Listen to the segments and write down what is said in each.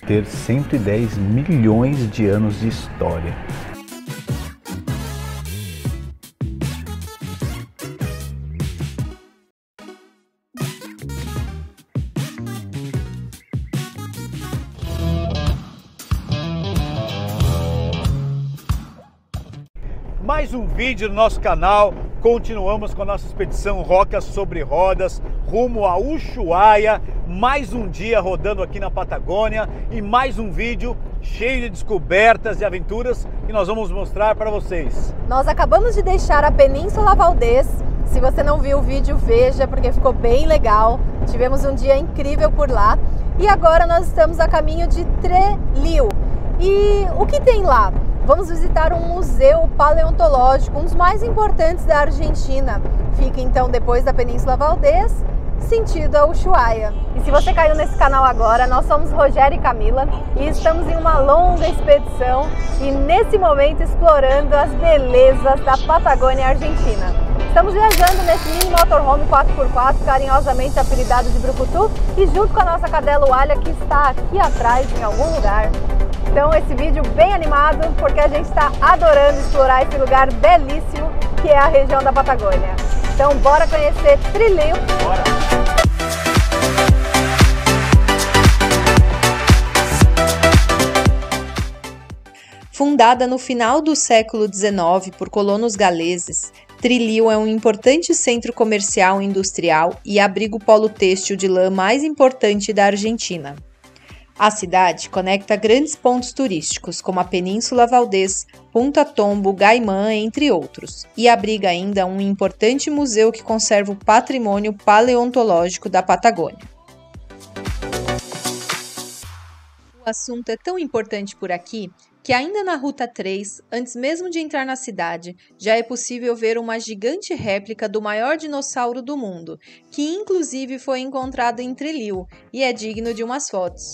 ter 110 milhões de anos de história. Mais um vídeo no nosso canal. Continuamos com a nossa expedição Rocas sobre Rodas rumo a Ushuaia. Mais um dia rodando aqui na Patagônia e mais um vídeo cheio de descobertas e aventuras que nós vamos mostrar para vocês. Nós acabamos de deixar a Península Valdez. Se você não viu o vídeo, veja, porque ficou bem legal. Tivemos um dia incrível por lá. E agora nós estamos a caminho de Trelew. E o que tem lá? Vamos visitar um museu paleontológico, um dos mais importantes da Argentina. Fica então depois da Península Valdez, sentido a Ushuaia. E se você caiu nesse canal agora, nós somos Rogério e Camila e estamos em uma longa expedição e nesse momento explorando as belezas da Patagônia Argentina. Estamos viajando nesse mini motorhome 4x4, carinhosamente apelidado de Brucutu, e junto com a nossa cadela Alha, que está aqui atrás em algum lugar. Então esse vídeo bem animado, porque a gente está adorando explorar esse lugar belíssimo que é a região da Patagônia. Então bora conhecer Trelew. Bora! Fundada no final do século XIX por colonos galeses, Trelew é um importante centro comercial e industrial e abriga o polo têxtil de lã mais importante da Argentina. A cidade conecta grandes pontos turísticos, como a Península Valdez, Punta Tombo, Gaimán, entre outros, e abriga ainda um importante museu que conserva o patrimônio paleontológico da Patagônia. O assunto é tão importante por aqui que ainda na Ruta 3, antes mesmo de entrar na cidade, já é possível ver uma gigante réplica do maior dinossauro do mundo, que inclusive foi encontrado em Trelew e é digno de umas fotos.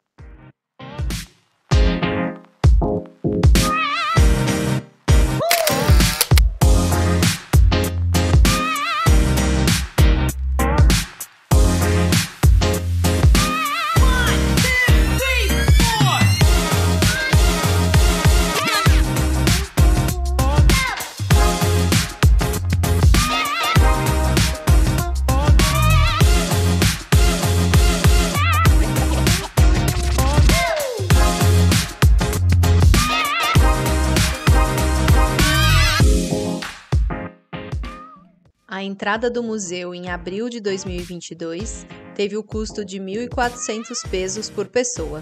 A entrada do museu em abril de 2022 teve o custo de 1.400 pesos por pessoa.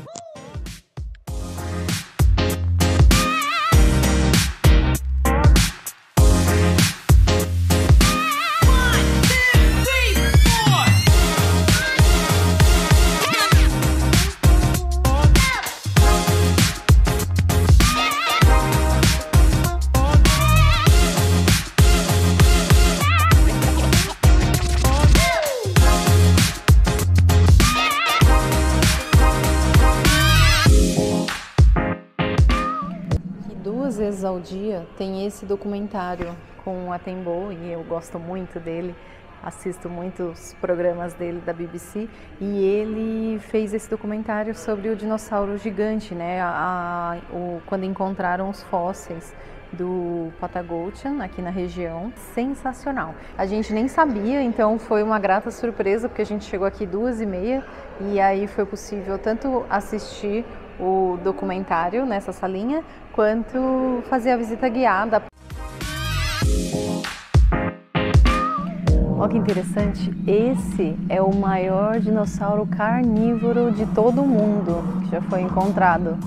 Vezes ao dia tem esse documentário com o Attenborough e eu gosto muito dele, assisto muitos programas dele da BBC e ele fez esse documentário sobre o dinossauro gigante, né? Quando encontraram os fósseis do Patagotian aqui na região, sensacional. A gente nem sabia, então foi uma grata surpresa porque a gente chegou aqui 2h30 e aí foi possível tanto assistir o documentário nessa salinha, quanto fazer a visita guiada. Olha que interessante, esse é o maior dinossauro carnívoro de todo o mundo que já foi encontrado.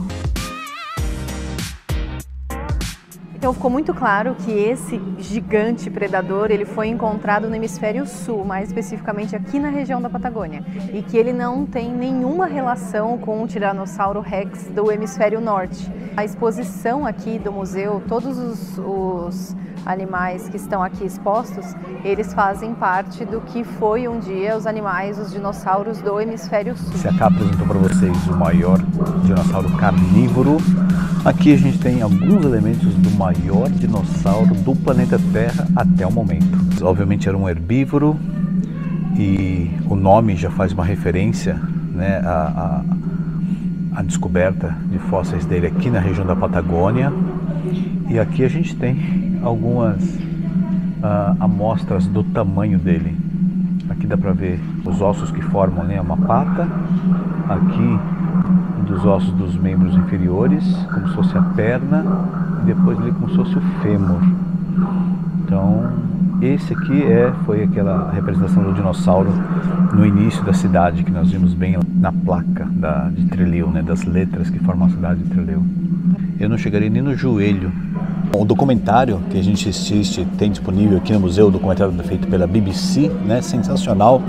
Então ficou muito claro que esse gigante predador ele foi encontrado no hemisfério sul, mais especificamente aqui na região da Patagônia, e que ele não tem nenhuma relação com o Tiranossauro Rex do hemisfério norte. A exposição aqui do museu, todos os animais que estão aqui expostos, eles fazem parte do que foi um dia os animais, os dinossauros do hemisfério sul. Se a Cá apresentou para vocês o maior dinossauro carnívoro, aqui a gente tem alguns elementos do maior dinossauro do planeta Terra até o momento. Obviamente era um herbívoro e o nome já faz uma referência, né, a descoberta de fósseis dele aqui na região da Patagônia. E aqui a gente tem algumas amostras do tamanho dele. Aqui dá para ver os ossos que formam, né, uma pata. Aqui dos ossos dos membros inferiores, como se fosse a perna, e depois ali como se fosse o fêmur. Então, esse aqui foi aquela representação do dinossauro no início da cidade, que nós vimos bem na placa de Trelew, né, das letras que formam a cidade de Trelew. Eu não chegaria nem no joelho. O documentário que a gente assiste, tem disponível aqui no museu, o documentário feito pela BBC, né, sensacional,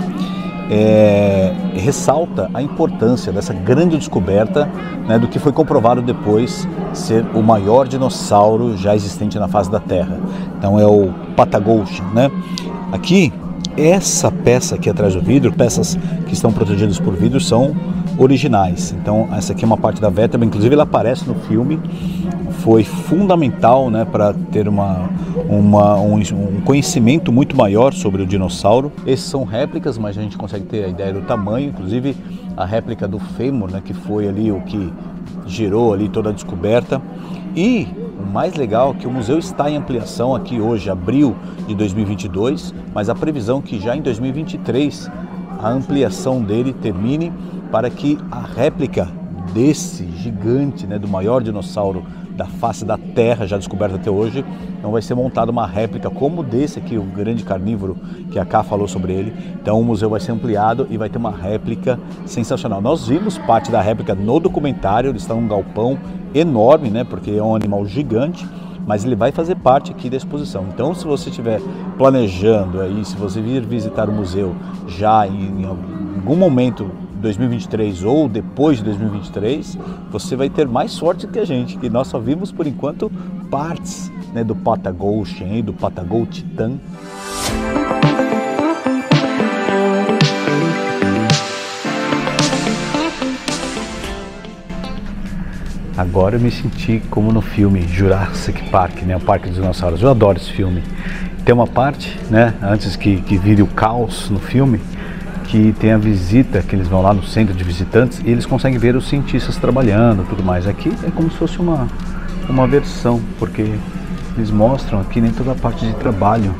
ressalta a importância dessa grande descoberta, né, do que foi comprovado depois ser o maior dinossauro já existente na face da Terra. Então é o Patagonian, né? Aqui, essa peça aqui atrás do vidro, peças que estão protegidas por vidro, são originais. Então essa aqui é uma parte da vértebra, inclusive ela aparece no filme. Foi fundamental, né, para ter um conhecimento muito maior sobre o dinossauro. Esses são réplicas, mas a gente consegue ter a ideia do tamanho, inclusive a réplica do fêmur, né, que foi ali o que gerou ali toda a descoberta. E o mais legal é que o museu está em ampliação aqui hoje, abril de 2022, mas a previsão é que já em 2023 a ampliação dele termine para que a réplica desse gigante, né, do maior dinossauro da face da Terra já descoberta até hoje, então vai ser montada uma réplica como desse aqui, o grande carnívoro que a Ká falou sobre ele. Então o museu vai ser ampliado e vai ter uma réplica sensacional. Nós vimos parte da réplica no documentário, ele está num galpão enorme, né, porque é um animal gigante, mas ele vai fazer parte aqui da exposição. Então se você estiver planejando aí, se você vir visitar o museu já em algum momento 2023 ou depois de 2023, você vai ter mais sorte que a gente, que nós só vimos por enquanto partes, né, do Patagonian e do Patagotitã. Agora eu me senti como no filme Jurassic Park, né, o Parque dos Dinossauros. Eu adoro esse filme. Tem uma parte, né, antes que vire o caos no filme, que tem a visita, que eles vão lá no centro de visitantes e eles conseguem ver os cientistas trabalhando e tudo mais. Aqui é como se fosse uma versão, porque eles mostram aqui, né, toda a parte de trabalho.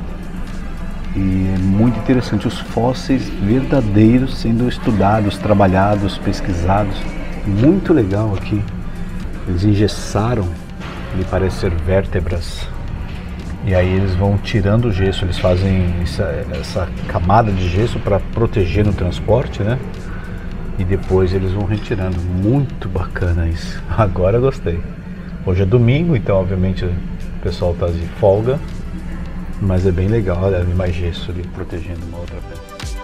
E é muito interessante, os fósseis verdadeiros sendo estudados, trabalhados, pesquisados. Muito legal aqui. Eles engessaram, ele parece ser vértebras. E aí eles vão tirando o gesso, eles fazem essa camada de gesso para proteger no transporte, né? E depois eles vão retirando. Muito bacana isso. Agora eu gostei. Hoje é domingo, então obviamente o pessoal está de folga. Mas é bem legal, olha, mais gesso ali protegendo uma outra peça.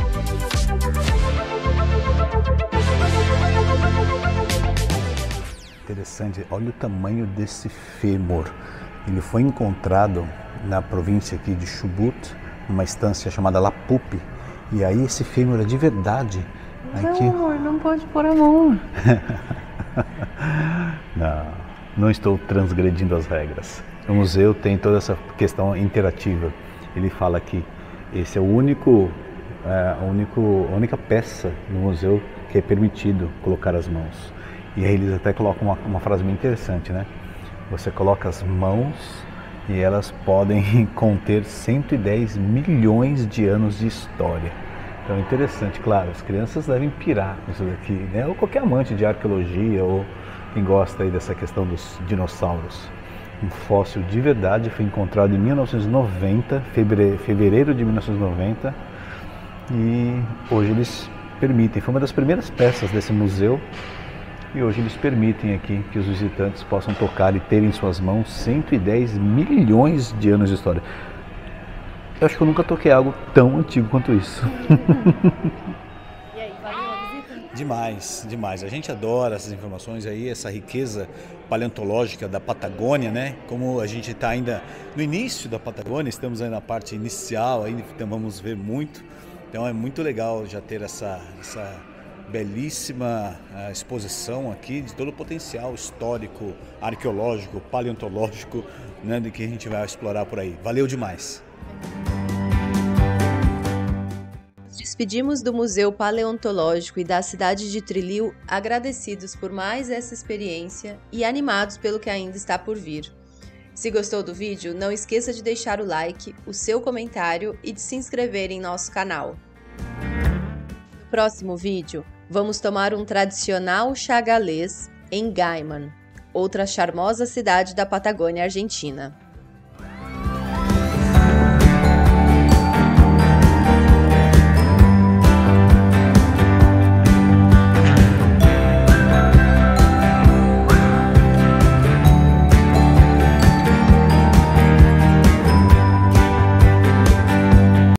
Interessante, olha o tamanho desse fêmur. Ele foi encontrado na província aqui de Chubut, numa estância chamada Lapupi. E aí esse fêmur é de verdade. Aqui... Não, amor, não pode pôr a mão. Não estou transgredindo as regras. O museu tem toda essa questão interativa. Ele fala que esse é a única peça no museu que é permitido colocar as mãos. E aí eles até colocam uma frase bem interessante, né? Você coloca as mãos e elas podem conter 110 milhões de anos de história. Então é interessante, claro, as crianças devem pirar nisso daqui, né? Ou qualquer amante de arqueologia ou quem gosta aí dessa questão dos dinossauros. Um fóssil de verdade foi encontrado em 1990, fevereiro de 1990, e hoje eles permitem, foi uma das primeiras peças desse museu. E hoje eles permitem aqui que os visitantes possam tocar e ter em suas mãos 110 milhões de anos de história. Eu acho que eu nunca toquei algo tão antigo quanto isso. E aí, valeu a visita? Demais, demais. A gente adora essas informações aí, essa riqueza paleontológica da Patagônia, né? Como a gente está ainda no início da Patagônia, estamos aí na parte inicial, ainda então vamos ver muito. Então é muito legal já ter essa belíssima exposição aqui de todo o potencial histórico, arqueológico, paleontológico, né, de que a gente vai explorar por aí. Valeu demais! Nos despedimos do Museu Paleontológico e da cidade de Trilil, agradecidos por mais essa experiência e animados pelo que ainda está por vir. Se gostou do vídeo, não esqueça de deixar o like, o seu comentário e de se inscrever em nosso canal. No próximo vídeo, vamos tomar um tradicional chá galês em Gaiman, outra charmosa cidade da Patagônia Argentina.